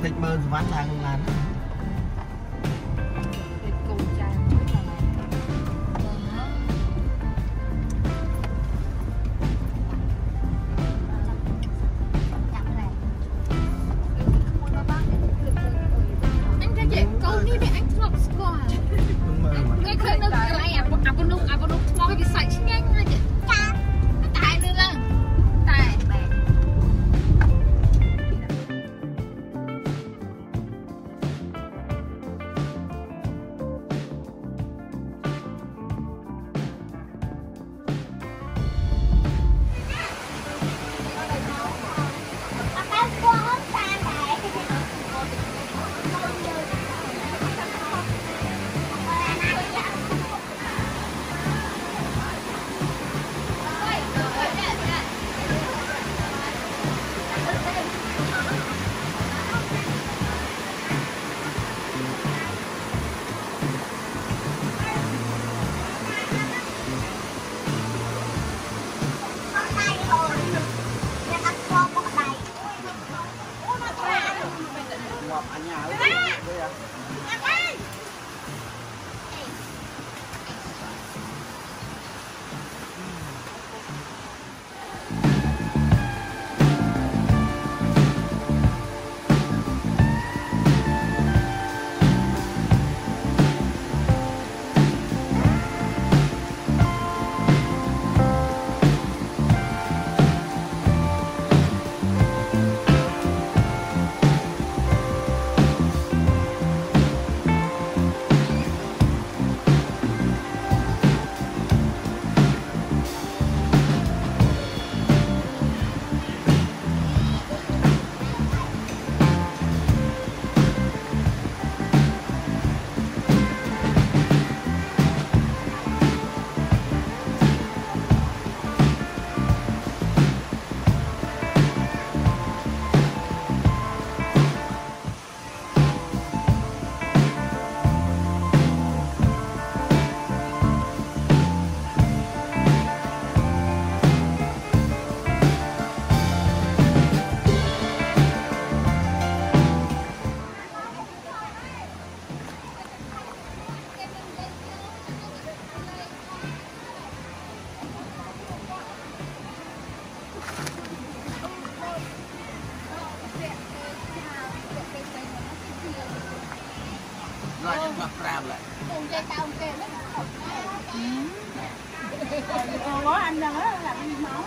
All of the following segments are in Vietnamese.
lịch mơ ván hàng ngàn có anh đó làm máu.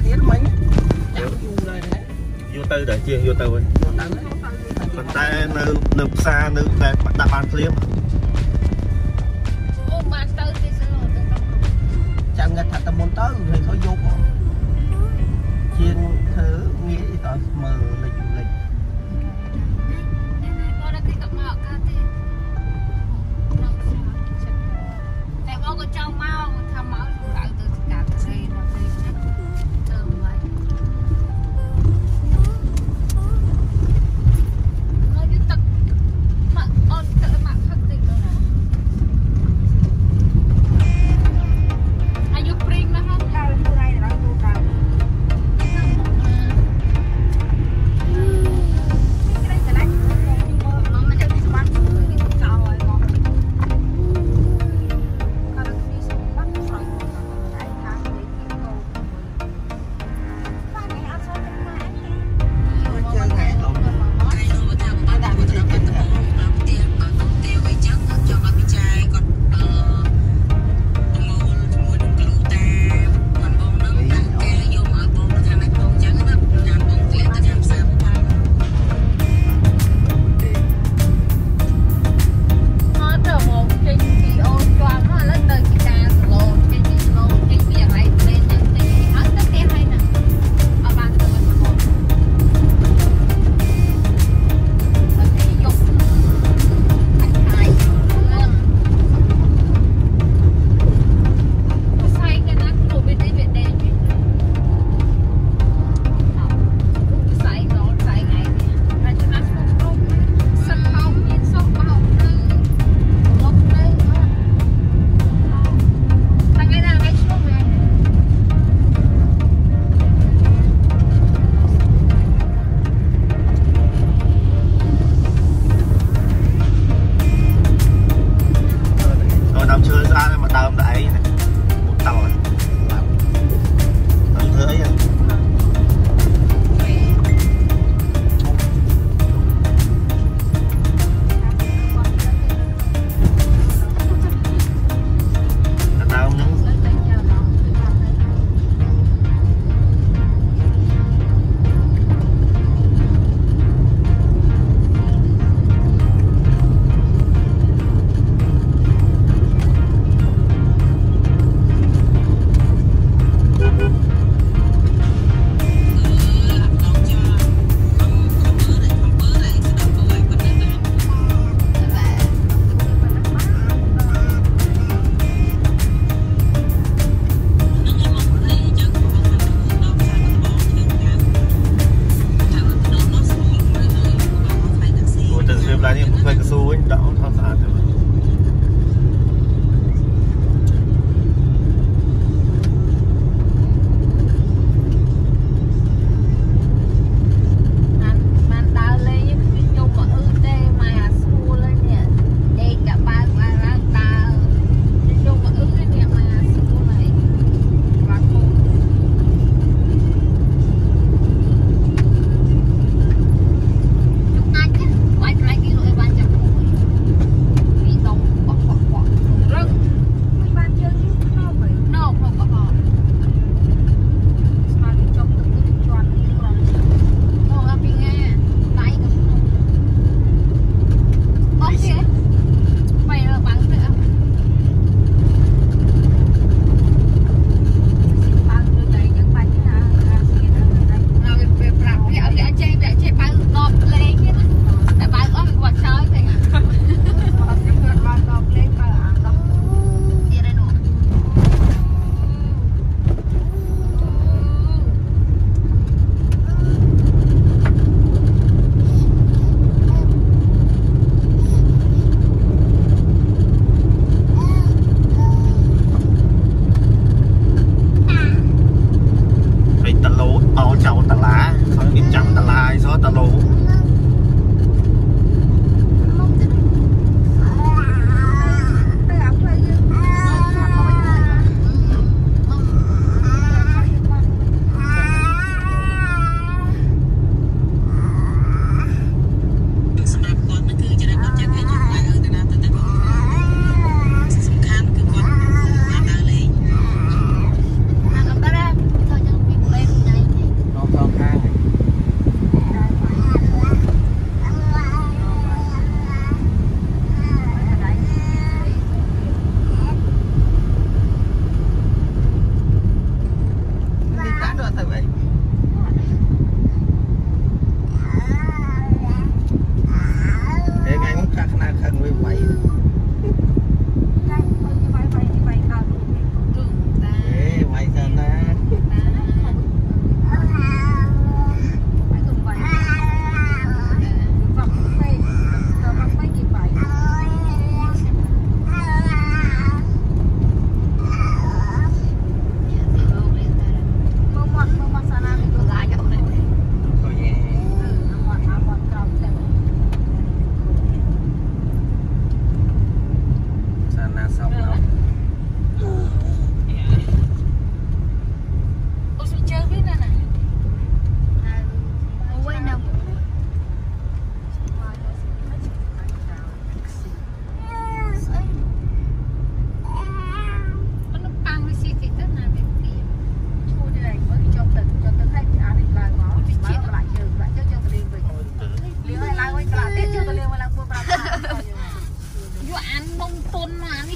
ទៀតមិញចាំយូរហើយណាយូរទៅដល់ជាងយូរទៅហើយប៉ុន្តែនៅផ្សារនៅតែដាក់បានភ្លាមអូបានទៅទីសរចាំងថាតែមុនទៅហើយเขาយកជាងធ្វើងាយដល់មើលលេចនេះបងដល់ទីកមកកាទេតែបងក៏ចង់មកថាមកឡើងទៅកាត់ស្រីដល់ទីណាទៅមកមកយទឹកមកអូនទៅមកផឹកតិចទៅណាអាយុព្រីងមកហើយដល់ទូរៃដល់ទូកៅ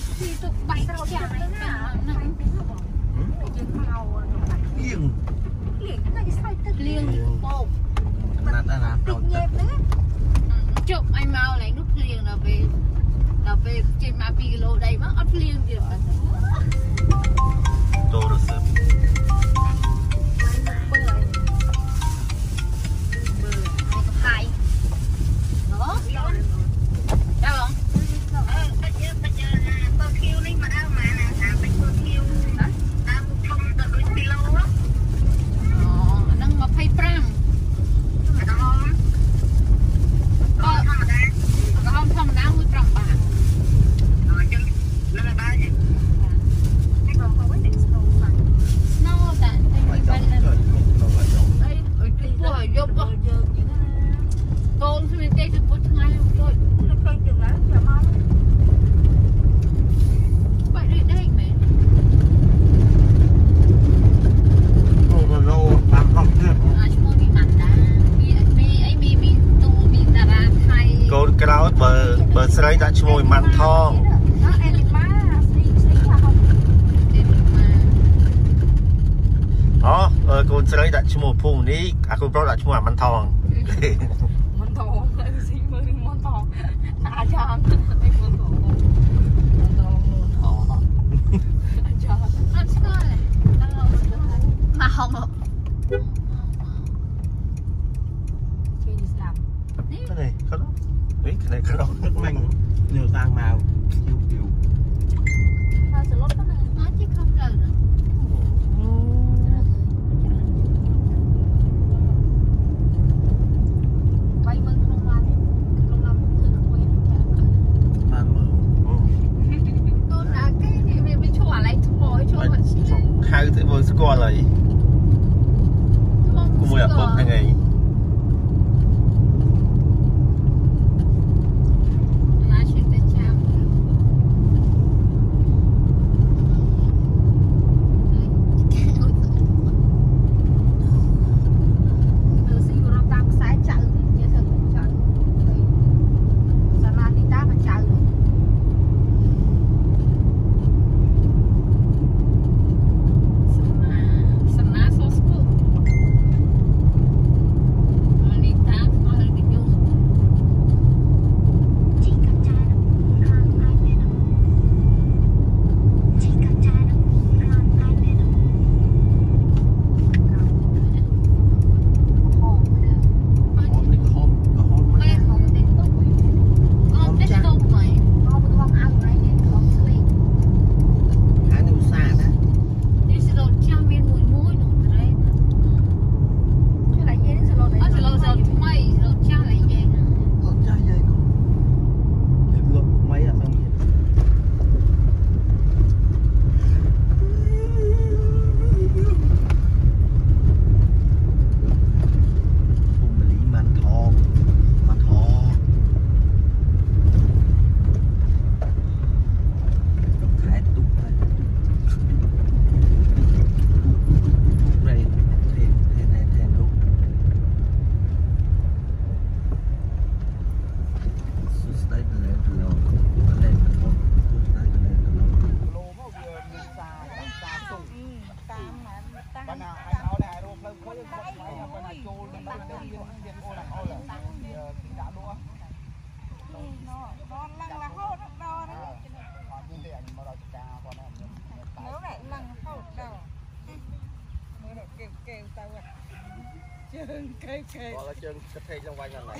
thì tụi bay tao chả đấy nè liêng liêng bột tịch nhẹp đấy chụp anh mau lấy nút liêng là về trên mà kilo đây mà ấp liêng gì rồi đồ được sớm hai đó đâu không bờ sấy đã chui mặn thong đó con sấy đã chui phùng ní con pro đã chui mặn thong mặn thong xin mời mặn thong à chàng mặn thong mà không cái này có đó cái này có đó nước mình nhiều tang màu chiều chiều sao sẽ lót cái này nó chứ không cần nữa bay mừng không làm thứ cuối mà tôi đã cái mình cho lại thôi cho mình khai thế vừa score lại cũng mới bốc cái này gọi là chân cắt thay trong vai này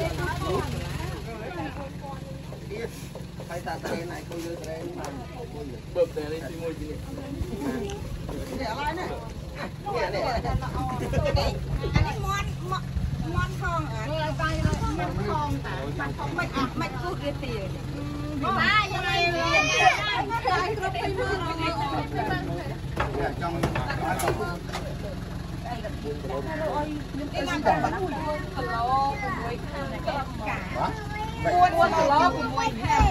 Hay ta tay này cô đưa tay bơm tay lên môi gì nè lại nè anh ấy món không à món không mạch cứ cái tiền ba giờ này trong buôn ló của môi theo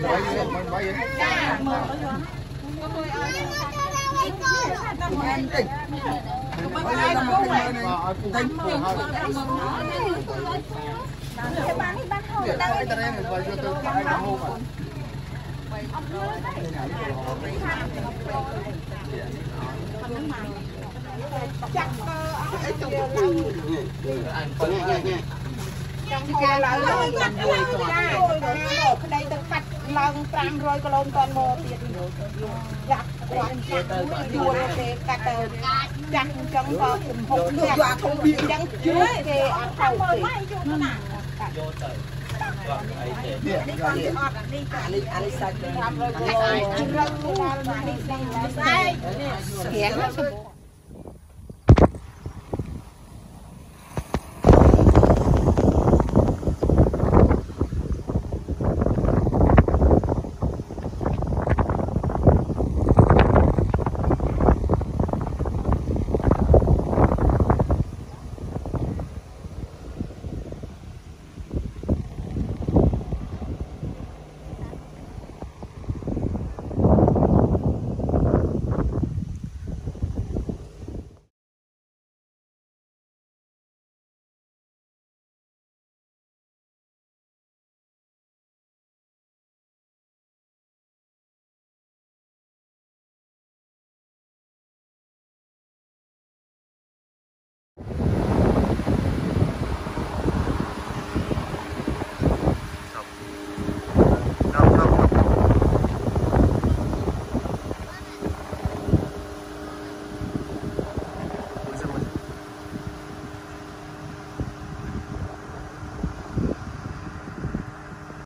Hãy subscribe cho kênh Ghiền Mì Gõ để không bỏ lỡ những video hấp dẫn.